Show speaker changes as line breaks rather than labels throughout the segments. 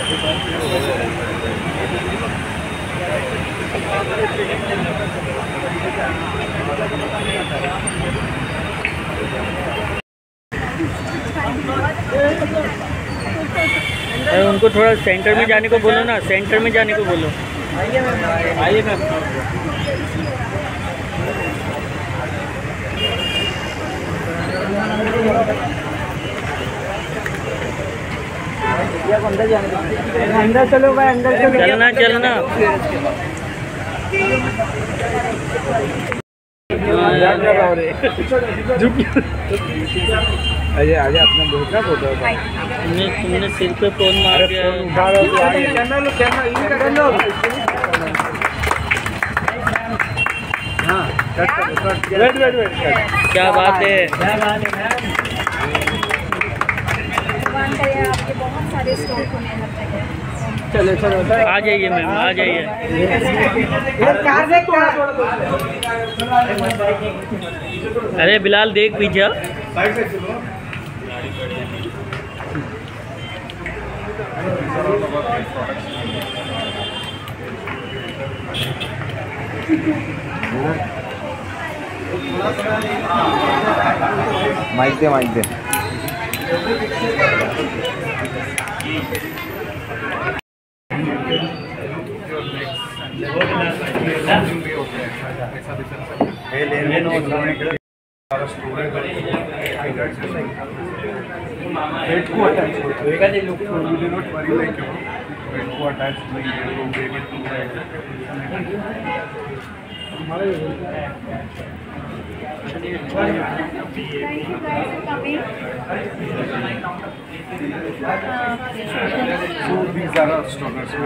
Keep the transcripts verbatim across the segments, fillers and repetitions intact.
अरे उनको थोड़ा सेंटर में जाने को बोलो ना, सेंटर में जाने को बोलो। आइए मैम, आइए मैम।
अंदर चलो भाई, अंदर चलो।
चलना चलना।
अजय अजय अपना दूसरा फोटो
तुमने तुमने सिर पे फोन मार दिया।
वेट वेट वेट
क्या बात है।
आपके बहुत सारे स्टॉक होने लग गए।
चलो चलो
आ जाइए मैम, आ जाइए। अरे बिलाल देख पीछे।
माइक दे माइक दे।
Head को attach होगा। You do not worry like you know. Head को attach नहीं है तो baby to right.
Thank you guys for coming.
So these are our stoners.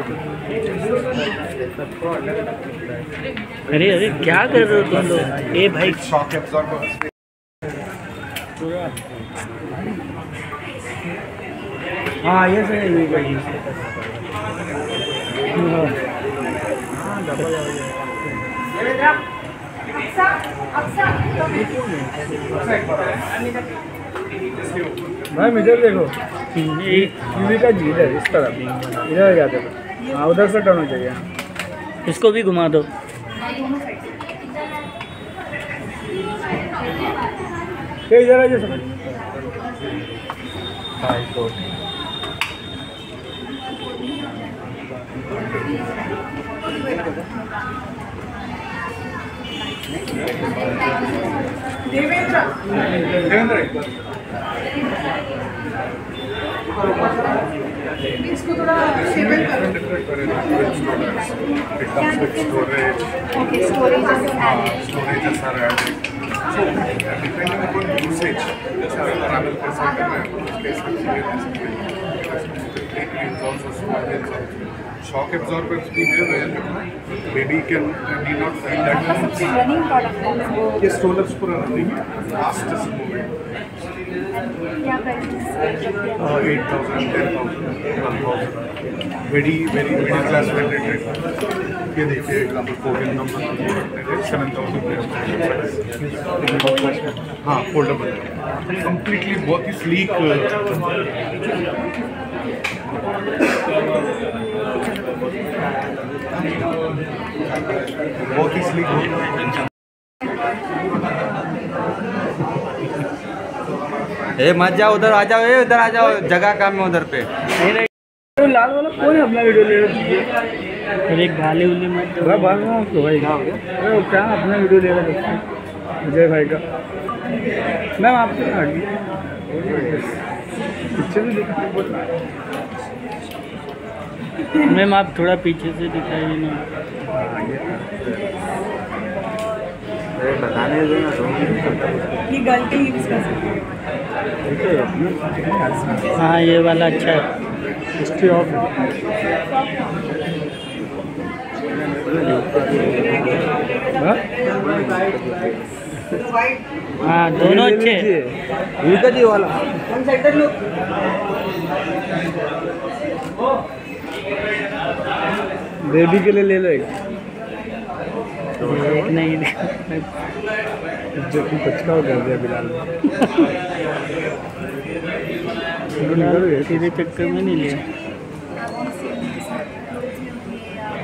अरे अरे क्या कर रहे हो तुम लोग? ए भाई
Shock absorbers.
हाँ ये सही है भाई। भाई इधर देखो, टीवी का झील है इस तरफ, इधर क्या देखो। हाँ उधर से टर्न हो चाहिए।
इसको भी घुमा दो।
ये इधर आ जाओ।
देवेंद्र
इसको थोड़ा शेबल करो।
storage.
Okay, storage is added.
Storages are added. So depending upon usage, जैसे अगर travel कर सकते हैं, उसके हिसाब से also small wheels also. Shock absorbers भी है where baby can need not feel that.
Running product
ये strollers पूरा running है, fastest moving.
क्या price?
eight thousand, ten thousand, twelve thousand. Very very middle class rented. ये देखिए example fourteen number seven thousand. हाँ foldable. Completely बहुत ही sleek. बहुत ही sleek.
ए मत जाओ उधर, आ जाओ। ए उधर आ जाओ, जगह काम है उधर पे।
लाल वाला कौन है? अपना वीडियो ले रहा है। अरे गाली उली मत दो भाई। अरे क्या अपना वीडियो ले रहा है विजय भाई का। मैम आपसे पीछे से दिखा। मैम आप थोड़ा पीछे से दिखाइए ना।
बताने दो ना।
ये गलती यूज कर सकते हैं।
हाँ ये वाला अच्छा है।
हिस्ट्री ऑफ
हाँ दोनों अच्छे
हैं। जी वाला बेबी के लिए ले लो एक।
एक नहीं
जो पचकाव कर दिया बिलाल
तेरे चक्कर में नहीं लिया।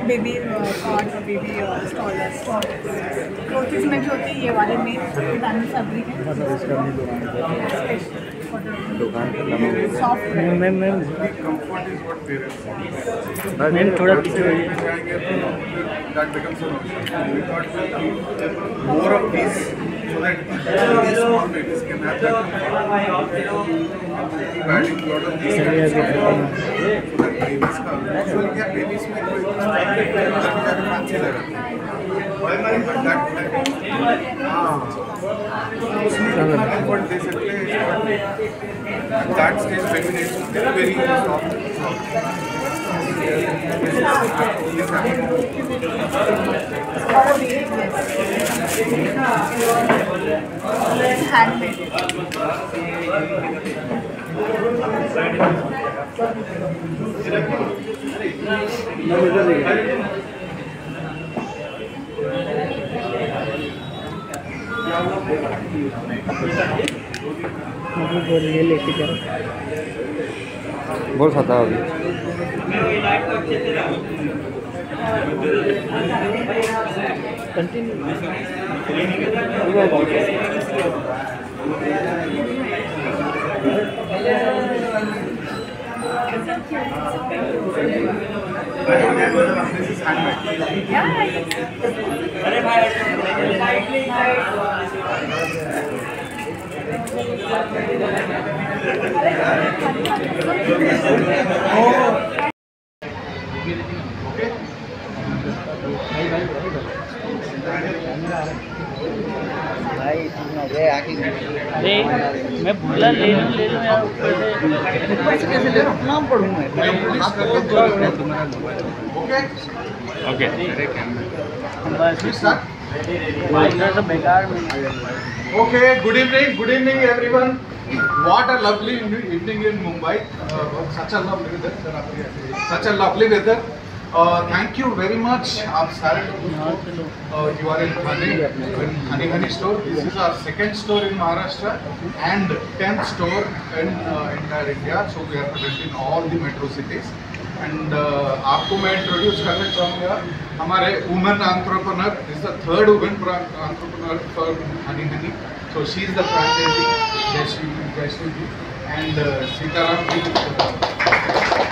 बेबी कॉट और बेबी स्टॉलर क्लोथ्स में जो होती है ये वाले में डिजाइनर फैब्रिक है
दुकान
soft
ma'am ma'am
Comfort is what parents want.
Ma'am थोड़ा पीछे रहिए।
That becomes an option. We thought we'll keep more of these so that these small babies can have that comfort. Keep adding a lot of these
चलिए
kinds
अभी
of
खत्म है।
so that babies का usually क्या babies में कोई ज़्यादा fancy लगता है। But that हाँ उसमें कितना comfort दे सकते हैं at that stage baby needs to be very soft.
Handmade
अभी बोलिए लेके जाओ।
बहुत खाता अभी
This is handmade.
अरे मैं बोला ले लूँ ले लूँ यार ऊपर से
ऊपर से कैसे ले रहा हूँ नाम पढ़ूँ मैं
Okay.
बस माइनर तो बेकार में
Okay, good evening, good evening everyone. What a lovely evening in Mumbai. Uh, such a lovely weather. Such a lovely weather. Uh, thank you very much. आप सारे uh, you are in Thane, in Honey Honey store. This is our second store in Maharashtra and tenth store in uh, entire India. So we are present in all the metro cities. And uh, आपको मैं introduce करना चाहूँगा हमारे women entrepreneur. This the third women entrepreneur for honey honey. So she is the franchisee. Jayashree Jayashree ji and uh, Sitaram ji.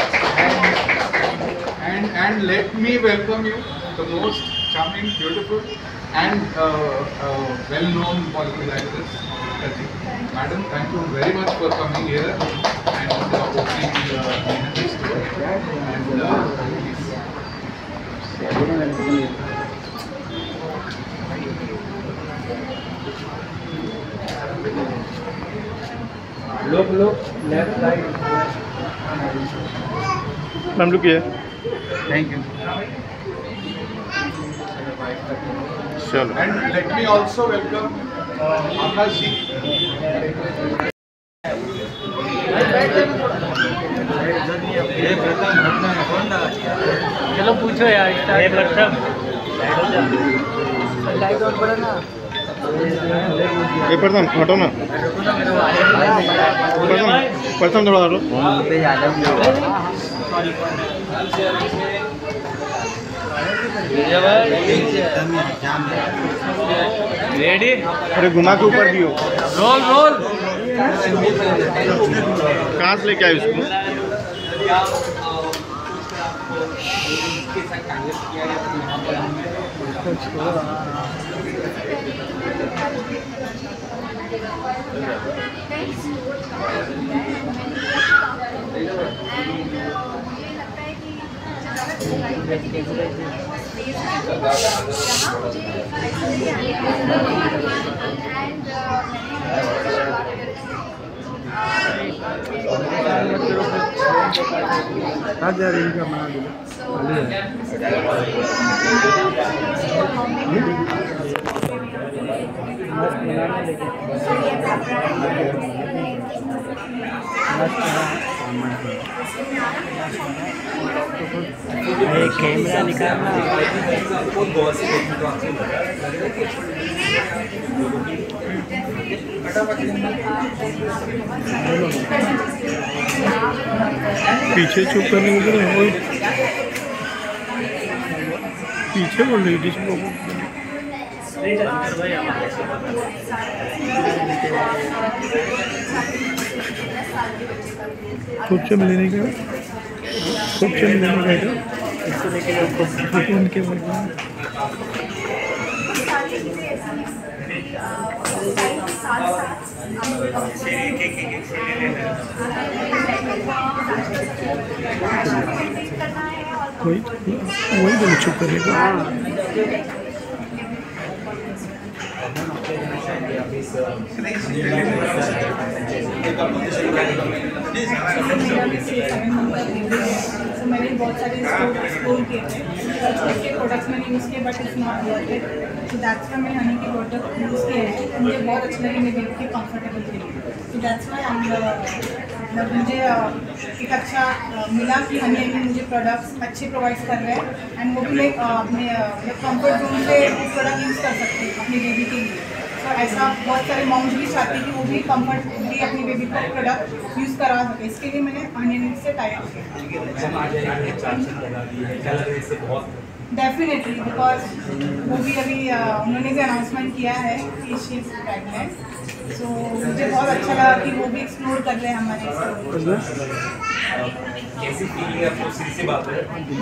And and let me welcome you, the most charming, beautiful, and uh, uh, well-known polypodiatrist, Madam. Thank you very much for coming here and uh, opening uh, the store. And uh, please.
लोग लोग left side
ma'am रुकिए
thank you
Sure. And let me also welcome uh, Akash ji.
चलो पूछो यार ये प्रथम light on करो ना
ये प्रथम हटो ना प्रथम प्रथम थोड़ा हटो
रेडी
अरे घुमा के ऊपर भी हो
रोल रोल
कहाँ से लेके आए उसको
हजार इनका बना दिया मस्त बनाना लेकिन
कैमरा निकालना
पीछे चुप करने के लिए
पीछे बोल रही थी इसको। खुद से मिलने का खुद से मिलने का इसको लेके उनके वही वही बोले चुप करने का।
मैंने बहुत सारे एक्सप्लोर किए थे, उसके प्रोडक्ट्स मैंने यूज़ किए but it's not worth it, so that's why मैंने हनी के प्रोडक्ट यूज़ किए हैं। मुझे बहुत अच्छे लगे, मेरे के कंफर्टेबल थे, सो दैट्स व्हाई आई मतलब मुझे एक अच्छा मिला कि हनी अभी मुझे प्रोडक्ट्स अच्छे प्रोवाइड कर रहे हैं एंड वो भी लाइक अपने कंफर्ट जोन से प्रोडक्ट यूज़ कर सकते हैं अपनी बेबी के लिए। तो ऐसा बहुत सारे मॉम्स भी चाहते हैं कि वो भी कंफर्टेबली अपनी बेबी को प्रोडक्ट यूज़ करा सके, इसके लिए मैंने हनी से टाई अप किया। डेफिनेटली, बिकॉज वो भी अभी उन्होंने भी अनाउंसमेंट किया है कि शी इज प्रेग्नेंट, सो मुझे बहुत अच्छा लगा कि वो भी एक्सप्लोर कर रहे हैं हमारे स्टोर।
कैसी फीलिंग है आपको? सीधी सी बात है,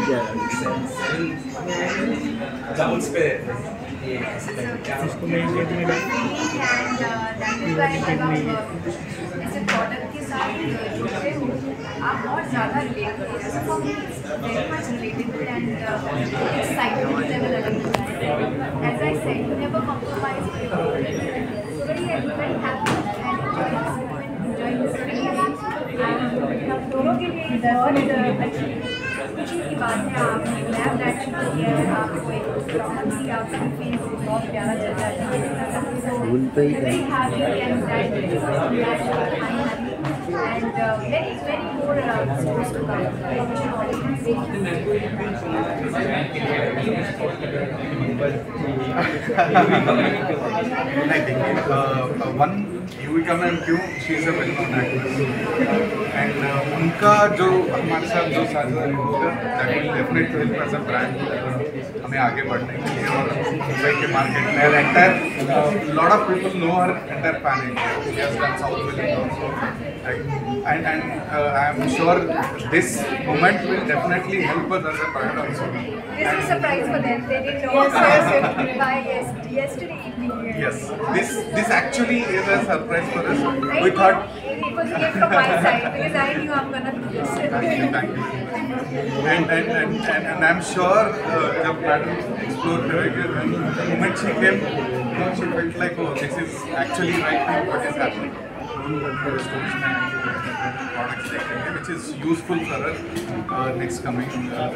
जामुन्स पे
इसको मैं and that is why I love ऐसे प्रोडक्ट के साथ जुड़ते हो आप और ज़्यादा रिलेट करते हैं। So for me it's very much relatable and excitement level अलग होता है। As I said, you never compromise, very very happy and enjoying this experience. दोनों के लिए बहुत अच्छी खुशी की बात है। आपने लैब दैट किया है, आपको एक सी आपका फेस बहुत प्यारा चल रहा है, so very happy and that and very very more stores to come.
One Yuvika ma'am क्यों, she is a well known actress and उनका जो हमारे साथ जो साझेदारी होगा that will definitely help as a brand हमें आगे बढ़ने के लिए और मुंबई के मार्केट में entire lot of people know her entire pan India, she has done south village also and and uh, I am sure this moment will definitely help us as a brand also.
This is a surprise for them. They didn't know yes, yes, by yes, yesterday evening.
Yes, this this actually is a surprise for us.
I
We thought
it was a gift from my side because I knew I'm gonna do this.
thank you, thank you. And and and and, and I'm sure जब madam explore करेंगे, the moment she came, you know, she felt like oh this is actually right now what is happening. Products देखेंगे which is useful for us uh, next coming uh,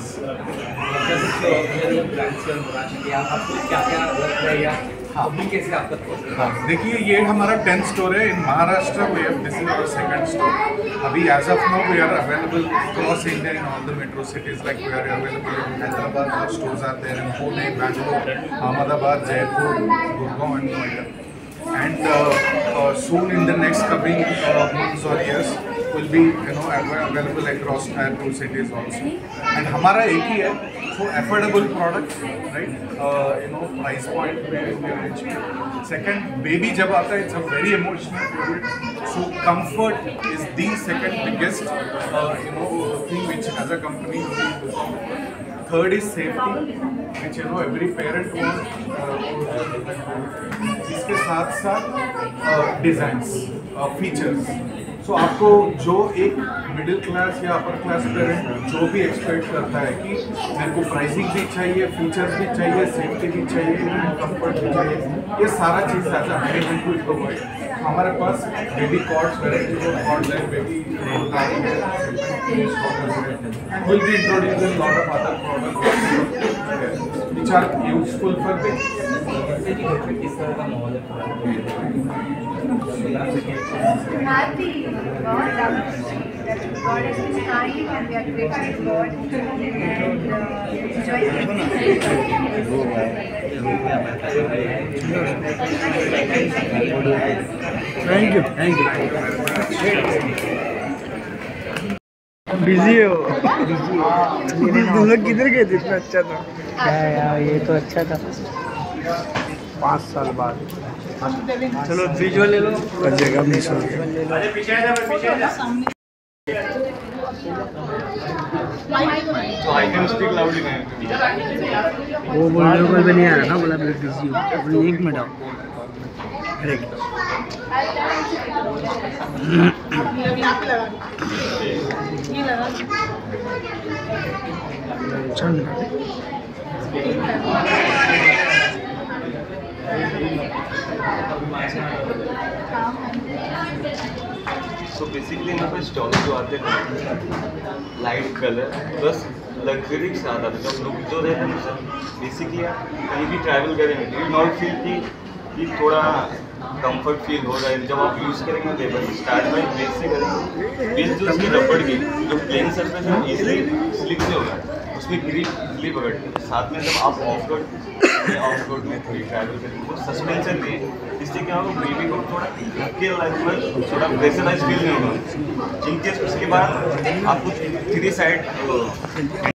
हाँ कैसे आपका?
हाँ देखिए, ये हमारा टेंथ स्टोर है in Maharashtra. We have this is our second store. अभी as of now we are available across India in all the metro cities, like we are available in Hyderabad, our stores are there in Pune, Bangalore, Ahmedabad, Jaipur, Gurgaon and Noida. And uh, uh, soon in the next coming uh, months or years will be you know available across tier two cities also. And हमारा एक ही है, so affordable product, right? Uh, you know price point पे we are reaching. Second, baby जब आता है it's a very emotional period, so comfort is the second biggest uh, you know thing which as a company we do. Third is safety, which you know every parent wants. इसके साथ साथ designs, features. सो आपको जो एक middle class या upper class parent जो भी expect करता है कि मेरे को प्राइसिंग भी चाहिए, फीचर्स भी चाहिए, सेफ्टी भी चाहिए, कंफर्ट भी चाहिए, ये सारा चीज़ एज अ मैनेजमेंट को प्रोवाइड. हमारे पास baby cords, variety of cords है, baby will be introducing lot of other products which are useful for babies.
Happy God, that God has been kind and we are grateful to God and uh, enjoying
Thank you. Thank you. Busy है वो। तुम लोग किधर गए थे? इतना अच्छा था।
क्या यार, ये तो अच्छा था।
पाँच साल बाद
चलो विजुअल ले लो।
जगह मिस हो गया।
तो I can speak loudly ma'am.
वो वीडियो कॉल पे नहीं आ रहा ना, बोला मैं बिजी हूँ। अपने एक मिनट आओ। अरे चल
तो बेसिकली यहाँ पे स्टॉल जो आते हैं लाइट कलर बस लग्जरी के साथ आते हैं। लुक जो रहता है ना सर, बेसिकली आप कहीं भी ट्रैवल करेंगे यू नॉट फील कि कि थोड़ा कंफर्ट फील हो रहा है जब आप यूज़ करेंगे लेबर स्टार्ट में बेस से करेंगे। बेस जो उसकी रबड़ की जो प्लेन सर्फेस है ईजिली स्लिप नहीं होगा, उसमें ग्रिप इजली पकड़ती है। साथ में जब आप ऑफ रोड ऑफ रोड में थोड़ी ट्रैवल करेंगे तो सस्पेंशन नहीं है, इससे क्या होगा बेबी को थोड़ा धक्के लगभग थोड़ा प्रेशराइज फील नहीं होगा। जिनके उसके बाद आपको थ्री साइड